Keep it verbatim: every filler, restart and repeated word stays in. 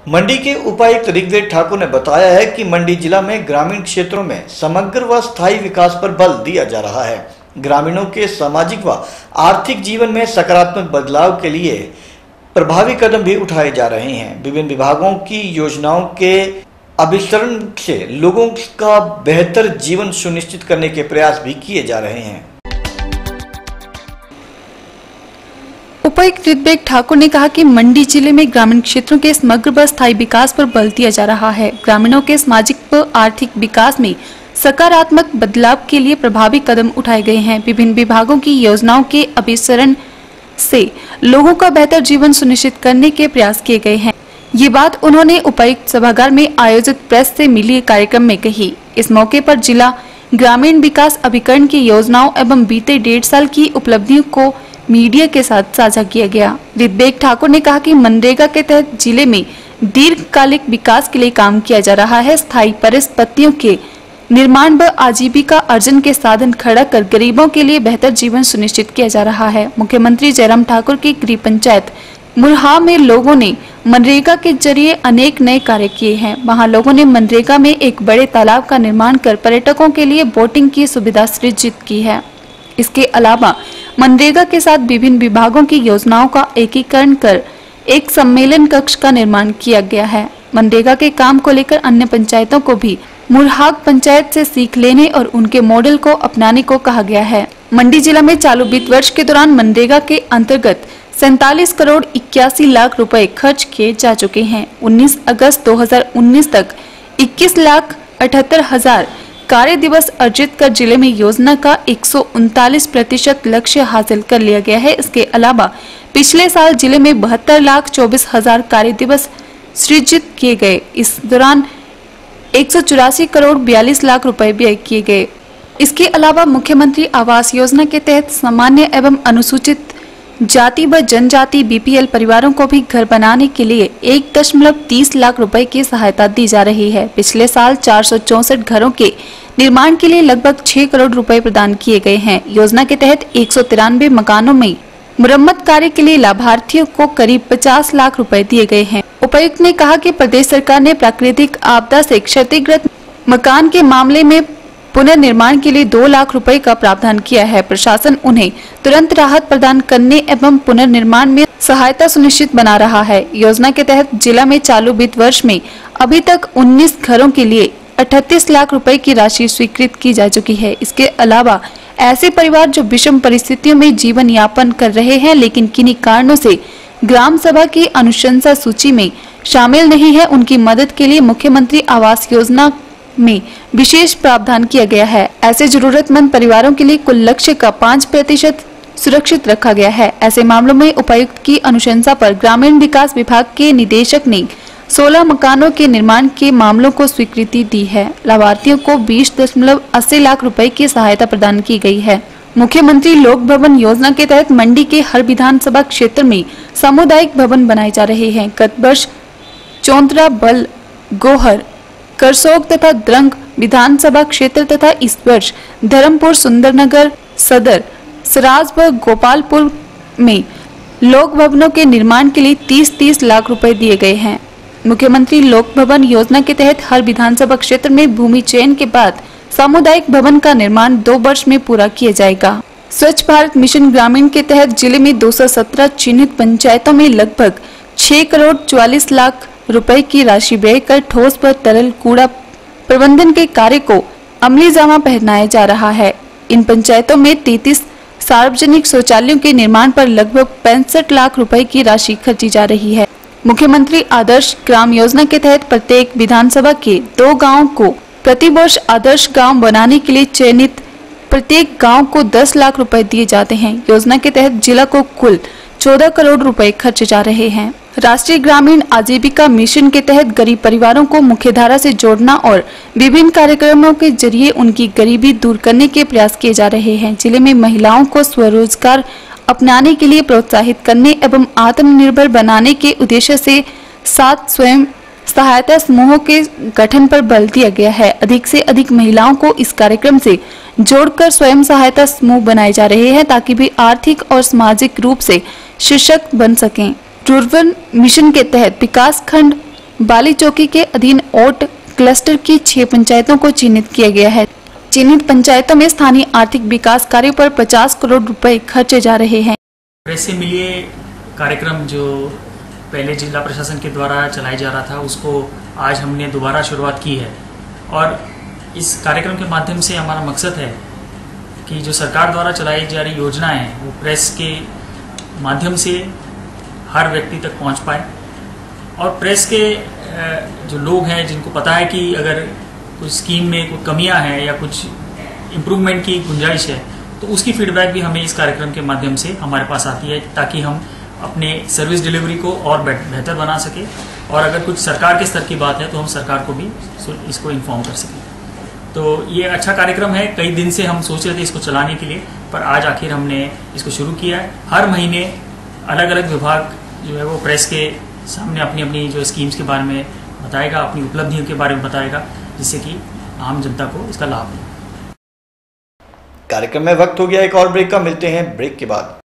मंडी के उपायुक्त ऋग्वेद ठाकुर ने बताया है कि मंडी जिला में ग्रामीण क्षेत्रों में समग्र व स्थायी विकास पर बल दिया जा रहा है। ग्रामीणों के सामाजिक व आर्थिक जीवन में सकारात्मक बदलाव के लिए प्रभावी कदम भी उठाए जा रहे हैं। विभिन्न विभागों की योजनाओं के अभिसरण से लोगों का बेहतर जीवन सुनिश्चित करने के प्रयास भी किए जा रहे हैं। उपायुक्त ऋग्वेद ठाकुर ने कहा कि मंडी जिले में ग्रामीण क्षेत्रों के समग्र व स्थायी विकास पर बल दिया जा रहा है। ग्रामीणों के सामाजिक व आर्थिक विकास में सकारात्मक बदलाव के लिए प्रभावी कदम उठाए गए हैं। विभिन्न विभागों की योजनाओं के अभिसरण से लोगों का बेहतर जीवन सुनिश्चित करने के प्रयास किए गए हैं। ये बात उन्होंने उपायुक्त सभागार में आयोजित प्रेस से मिली कार्यक्रम में कही। इस मौके पर जिला ग्रामीण विकास अभिकरण की योजनाओं एवं बीते डेढ़ साल की उपलब्धियों को मीडिया के साथ साझा किया गया। ऋग्वेद ठाकुर ने कहा कि मनरेगा के तहत जिले में दीर्घकालिक विकास के लिए काम किया जा रहा है। स्थायी परिस्थितियों के निर्माण व आजीविका अर्जन के साधन खड़ा कर गरीबों के लिए बेहतर जीवन सुनिश्चित किया जा रहा है। मुख्यमंत्री जयराम ठाकुर की गृह पंचायत मुरहा में लोगों ने मनरेगा के जरिए अनेक नए कार्य किए हैं। वहां लोगों ने मनरेगा में एक बड़े तालाब का निर्माण कर पर्यटकों के लिए बोटिंग की सुविधा सृजित की है। इसके अलावा मनरेगा के साथ विभिन्न विभागों की योजनाओं का एकीकरण कर एक सम्मेलन कक्ष का निर्माण किया गया है। मनरेगा के काम को लेकर अन्य पंचायतों को भी मुरहाग पंचायत से सीख लेने और उनके मॉडल को अपनाने को कहा गया है। मंडी जिला में चालू वित्त वर्ष के दौरान मनरेगा के अंतर्गत सैंतालीस करोड़ इक्यासी लाख रुपए खर्च किए जा चुके हैं। उन्नीस अगस्त दो हज़ार उन्नीस तक इक्कीस लाख अठहत्तर हजार कार्य दिवस अर्जित कर जिले में योजना का एक सौ उनतालीस प्रतिशत लक्ष्य हासिल कर लिया गया है। इसके अलावा पिछले साल जिले में बहत्तर लाख चौबीस हजार कार्य दिवस सृजित किए गए। इस दौरान एक सौ चौरासी करोड़ बयालीस लाख रुपए व्यय किए गए। इसके अलावा मुख्यमंत्री आवास योजना के तहत सामान्य एवं अनुसूचित जाति व जनजाति बीपीएल परिवारों को भी घर बनाने के लिए एक दशमलव तीस लाख रुपए की सहायता दी जा रही है। पिछले साल चार सौ चौसठ घरों के निर्माण के लिए लगभग छह करोड़ रुपए प्रदान किए गए हैं। योजना के तहत एक सौ तिरानवे मकानों में मुरम्मत कार्य के लिए लाभार्थियों को करीब पचास लाख रुपए दिए गए हैं। उपायुक्त ने कहा कि प्रदेश सरकार ने प्राकृतिक आपदा से क्षतिग्रस्त मकान के मामले में पुनर्निर्माण के लिए दो लाख रुपए का प्रावधान किया है। प्रशासन उन्हें तुरंत राहत प्रदान करने एवं पुनर्निर्माण में सहायता सुनिश्चित बना रहा है। योजना के तहत जिला में चालू वित्त वर्ष में अभी तक उन्नीस घरों के लिए अड़तीस लाख रुपए की राशि स्वीकृत की जा चुकी है। इसके अलावा ऐसे परिवार जो विषम परिस्थितियों में जीवन यापन कर रहे हैं लेकिन किन्हीं कारणों से ग्राम सभा की अनुशंसा सूची में शामिल नहीं है, उनकी मदद के लिए मुख्यमंत्री आवास योजना में विशेष प्रावधान किया गया है। ऐसे जरूरतमंद परिवारों के लिए कुल लक्ष्य का पाँच प्रतिशत सुरक्षित रखा गया है। ऐसे मामलों में उपायुक्त की अनुशंसा पर ग्रामीण विकास विभाग के निदेशक ने सोलह मकानों के निर्माण के मामलों को स्वीकृति दी है। लाभार्थियों को बीस दशमलव अस्सी लाख रुपए की सहायता प्रदान की गई है। मुख्यमंत्री लोक भवन योजना के तहत मंडी के हर विधानसभा क्षेत्र में सामुदायिक भवन बनाए जा रहे हैं। गत वर्ष चौंतरा, बल, गोहर, करसोग तथा द्रंग विधानसभा क्षेत्र तथा इस वर्ष धर्मपुर, सुंदरनगर सदर, सराज व गोपालपुर में लोक भवनों के निर्माण के लिए तीस तीस लाख रुपए दिए गए हैं। मुख्यमंत्री लोक भवन योजना के तहत हर विधानसभा क्षेत्र में भूमि चयन के बाद सामुदायिक भवन का निर्माण दो वर्ष में पूरा किया जाएगा। स्वच्छ भारत मिशन ग्रामीण के तहत जिले में दो सौ सत्रह चिन्हित पंचायतों में लगभग छह करोड़ चौवालीस लाख रुपए की राशि व्यय कर ठोस व तरल कूड़ा प्रबंधन के कार्य को अमली जामा पहनाया जा रहा है। इन पंचायतों में तैंतीस सार्वजनिक शौचालयों के निर्माण पर लगभग पैंसठ लाख रुपए की राशि खर्ची जा रही है। मुख्यमंत्री आदर्श ग्राम योजना के तहत प्रत्येक विधानसभा के दो गाँव को प्रतिवर्ष आदर्श गाँव बनाने के लिए चयनित प्रत्येक गाँव को दस लाख रुपए दिए जाते हैं। योजना के तहत जिला को कुल चौदह करोड़ रुपए खर्चे जा रहे हैं। राष्ट्रीय ग्रामीण आजीविका मिशन के तहत गरीब परिवारों को मुख्यधारा से जोड़ना और विभिन्न कार्यक्रमों के जरिए उनकी गरीबी दूर करने के प्रयास किए जा रहे हैं। जिले में महिलाओं को स्वरोजगार अपनाने के लिए प्रोत्साहित करने एवं आत्मनिर्भर बनाने के उद्देश्य से सात स्वयं सहायता समूहों के गठन पर बल दिया गया है। अधिक से अधिक महिलाओं को इस कार्यक्रम से जोड़कर स्वयं सहायता समूह बनाए जा रहे हैं ताकि वे आर्थिक और सामाजिक रूप से सशक्त बन सकें। रूरल मिशन के तहत विकास खंड बाली चौकी के अधीन ओट क्लस्टर की छह पंचायतों को चिन्हित किया गया है। चिन्हित पंचायतों में स्थानीय आर्थिक विकास कार्यों पर पचास करोड़ रुपए खर्चे जा रहे हैं। प्रेस से मिलिए कार्यक्रम जो पहले जिला प्रशासन के द्वारा चलाया जा रहा था, उसको आज हमने दोबारा शुरुआत की है और इस कार्यक्रम के माध्यम से हमारा मकसद है कि जो सरकार द्वारा चलाई जा रही योजनाएं हैं वो प्रेस के माध्यम से हर व्यक्ति तक पहुंच पाए और प्रेस के जो लोग हैं जिनको पता है कि अगर कुछ स्कीम में कोई कमियां हैं या कुछ इम्प्रूवमेंट की गुंजाइश है तो उसकी फीडबैक भी हमें इस कार्यक्रम के माध्यम से हमारे पास आती है ताकि हम अपने सर्विस डिलीवरी को और बेहतर बना सके और अगर कुछ सरकार के स्तर की बात है तो हम सरकार को भी इसको इन्फॉर्म कर सकें। तो ये अच्छा कार्यक्रम है। कई दिन से हम सोच रहे थे इसको चलाने के लिए, पर आज आखिर हमने इसको शुरू किया है। हर महीने अलग अलग विभाग जो है वो प्रेस के सामने अपनी अपनी जो स्कीम्स के बारे में बताएगा, अपनी उपलब्धियों के बारे में बताएगा, जिससे कि आम जनता को इसका लाभ हो। कार्यक्रम में वक्त हो गया एक और ब्रेक का, मिलते हैं ब्रेक के बाद।